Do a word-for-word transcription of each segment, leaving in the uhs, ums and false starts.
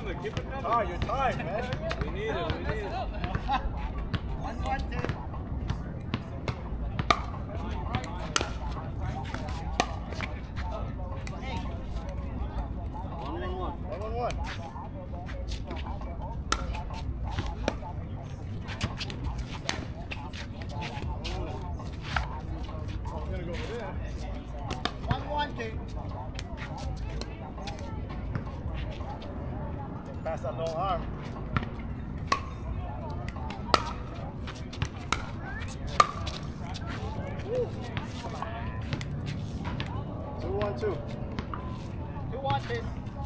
coming, keep it coming. Oh, you're tired, man. We need it, we need it. One, one, two. Pass that long arm. Woo. Two, one, two. Two, one, two.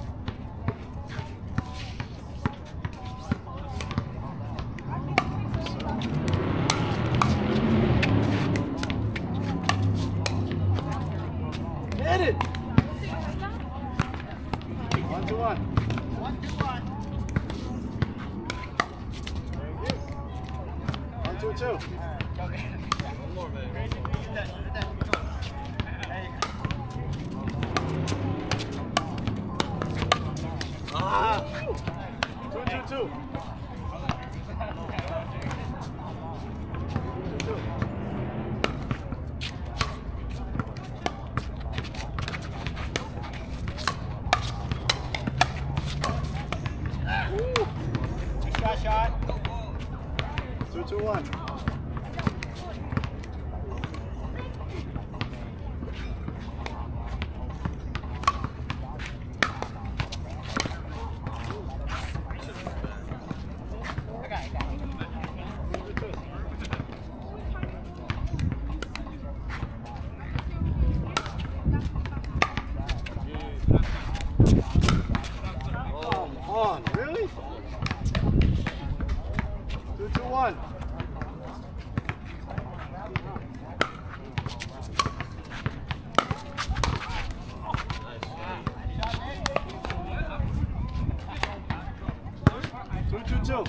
Hit it! One, two, one. One, two, one. One, two, two. One more, man. Ah! Two, two, two. Two, two. Shot, shot. Two, two, one. Come on, really? Two, two, one. Two, two, two.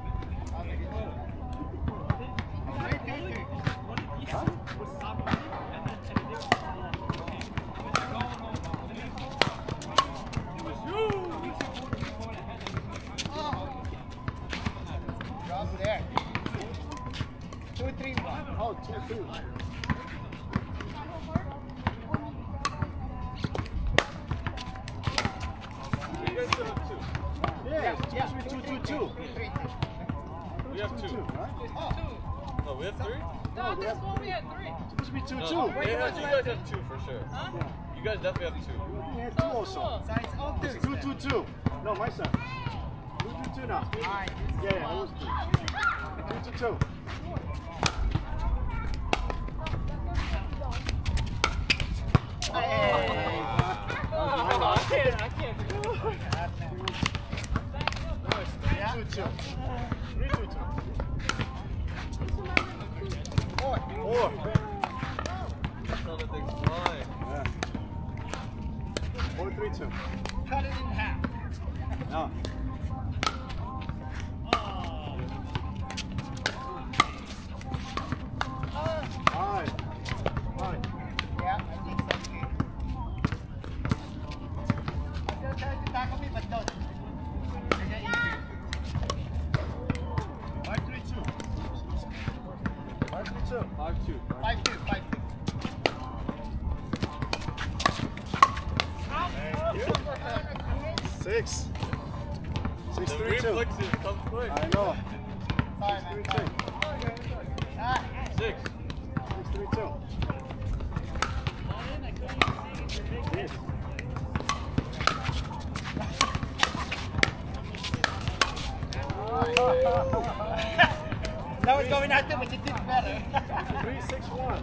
Drop there. Two, three, one. Oh, two, two. You guys still have two. Yeah, it's Yeah, supposed to be two, two, two. Three, two. We have Two, two. two, right? Oh. No, we have three? No, this one we had three. It's supposed to be two, No, two. they have, you guys have two for sure. Huh? You guys definitely have two. We had two also. So it's all two. It's two, two, two. No, my son. Two, two, two now. Alright. Yeah, yeah, it was two. Two, two, two. Hey. Oh, I can't, I can't do it. Three, two, two. Three, two, two. Four. Four. Another thing's flying. Yeah. Four, three, two. Cut it in half. No. Alright. Alright. Yeah, I think so too. I'm gonna try to tackle me, but don't. You're getting Five, three, two. Five, three, two. Five, two. Five, two, five, two. Six. Six, The three, two. reflexes come quick. I know. Sorry, Six, three, man. two. Ah, Six. Six, three, two. Yes. that was going out there, but you did better. Three, six, one.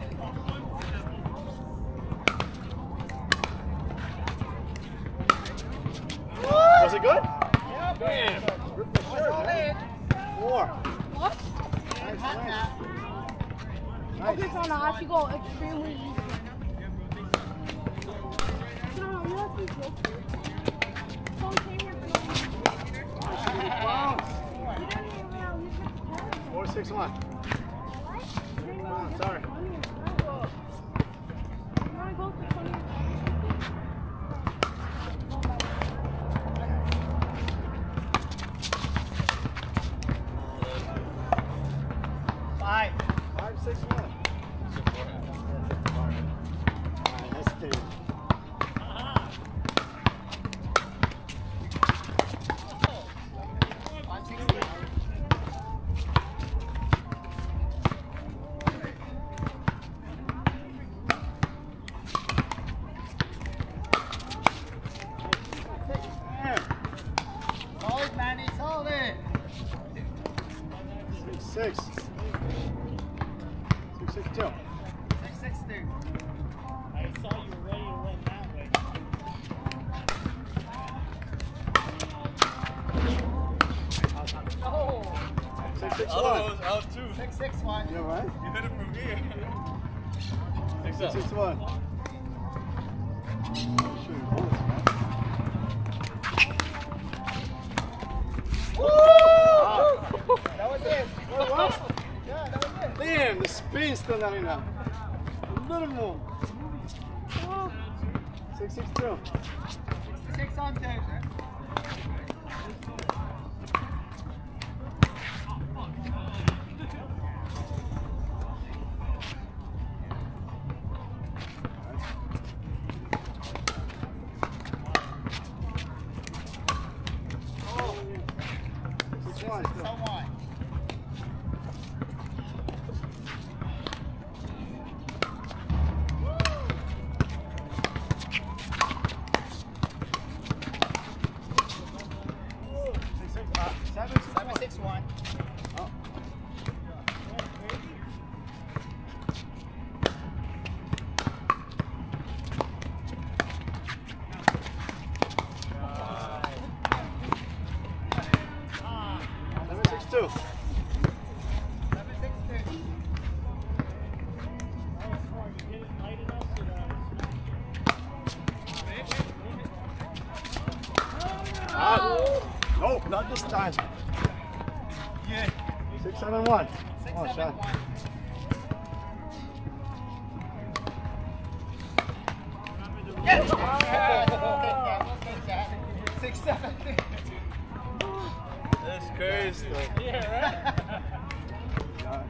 Was it good? Yeah, Bam. Rip the shirt, all man. in. Four. What? Nice, Hot nice. now. Okay, so now I should go extremely easy. No, you have to go. Don't came here for Bounce. You didn't even know you could Four, six, one. What? Sorry. You want to go to twenty? six. Six, six, two. Six, six, two. I saw you were ready to run that way. Oh! Six, six, Oh, one. it was out too. Six, six, one. You know, right? You hit it from here. Six Six, up. six, one. Shooting bullets, man. That was it. What, what? Yeah, that was it. Damn, the spin's still not enough. A little more. Six, six, two. Six on two. Six, one. So one. Six, six, uh, seven, six, Seven, one. six, one. Oh. Seven, six, two. Seven, six, two. You hit it light enough so that Ah. Nope, not this time. Yeah. Six, seven, one. Six, Oh, seven, shot. one. Yes! We'll take that. We'll take that. Six, seven, two. That's crazy. yeah, right? Uh,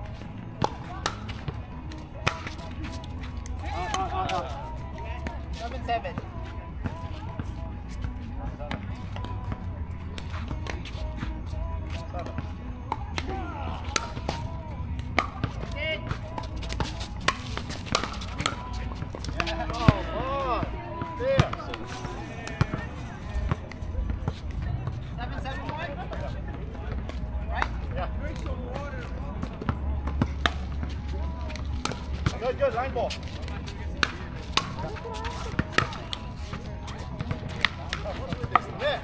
uh, uh, uh. Seven, seven. Oh, on. There. Seven, seven, one. Right? Yeah. Good, good. Line ball. Yeah.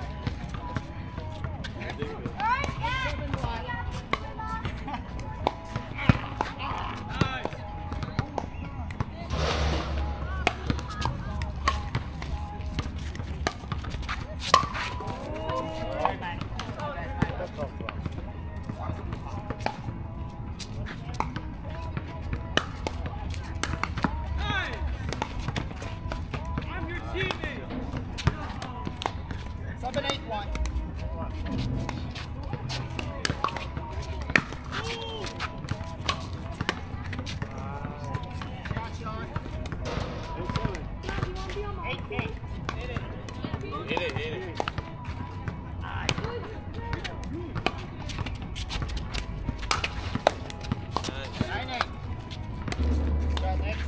That's tough, bro. Seven, eight, one. Shot, shot. Eight, eight. Hit it, hit it. Nice. Nine, eight. Well, next.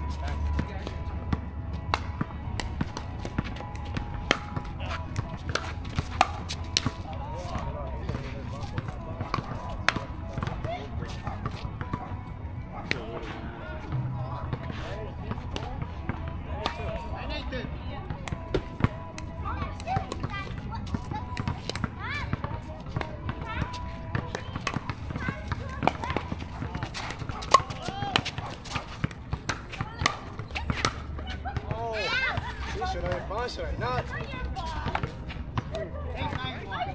Nine, eight, two. Oh, this should I pass or not? Eight, nine, one.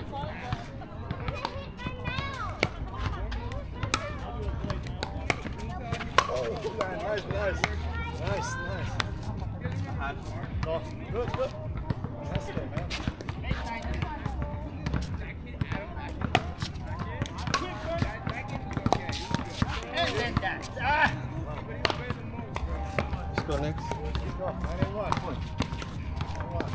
Oh, nice, nice. Nice, nice. Oh, good, good. That's good, man. Eight, nine, two. And then that. Ah! Let's go next. Let's go. Nine and one. Nine and one.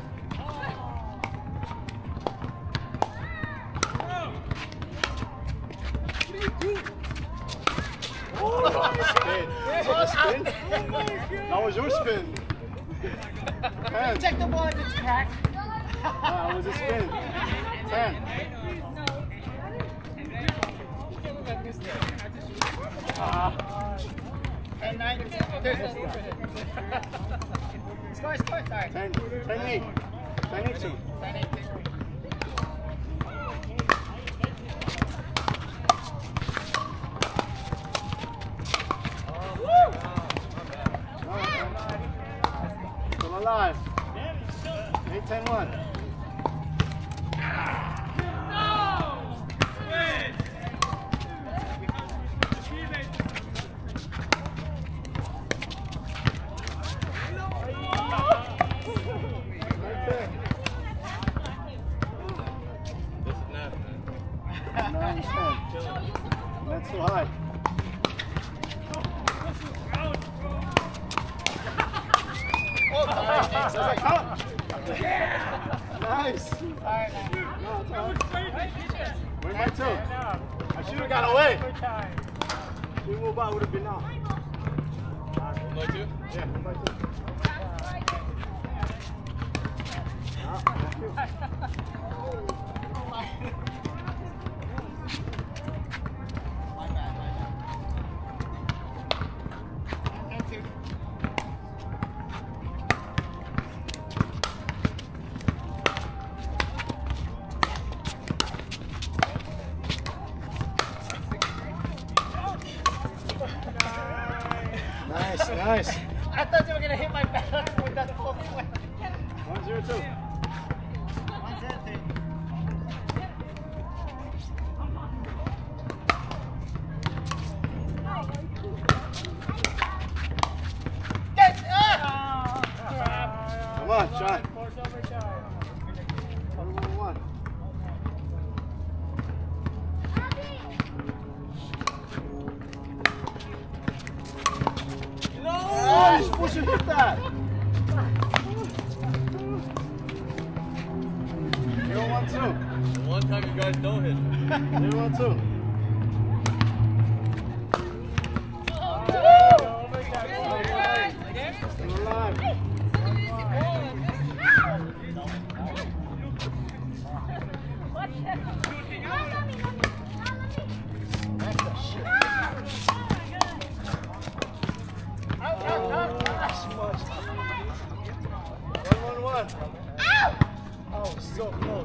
Oh, spin. A spin? That was your spin. Ten. Check the ball if it's cracked. That was a spin. Ten. ten nine. Score, score, sorry. ten, ten eight. ten eight two. ten eight. Still alive. eight ten one. This is not, man. nine ten. That's so high. Oh, sorry. Come. Nice. Alright, man. No, it's all right. Where's my two? I should have got away. If we move out, would have been out. One by two? Yeah, one by two. Ah, thank you. My bad, my bad. ten two. Nice, nice. I thought you were gonna hit my back with that full swing. One zero two. One zero three. Get up! Come on, Sean. Force overtime. One one one. Oh, you're supposed to hit that. Zero one two. The one time you guys don't hit it. Zero one two. Still alive. One one one. Oh, so close.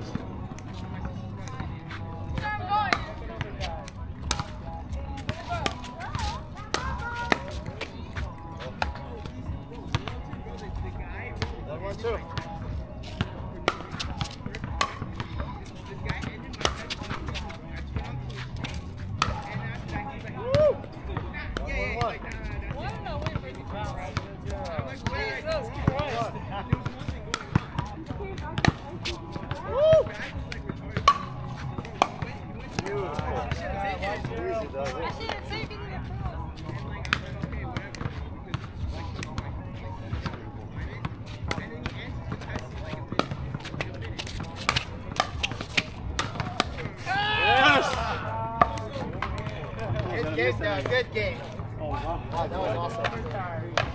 One one two. Woo! One one one. Beautiful. Easy does it. Yes! Good game, Doug. Good game. Oh, wow. Wow, that was awesome.